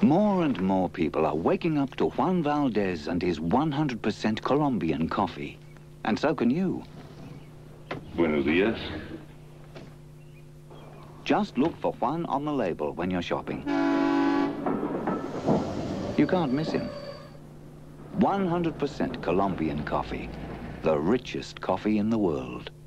More and more people are waking up to Juan Valdez and his 100% Colombian coffee. And so can you. Buenos días. Just look for Juan on the label when you're shopping. You can't miss him. 100% Colombian coffee, the richest coffee in the world.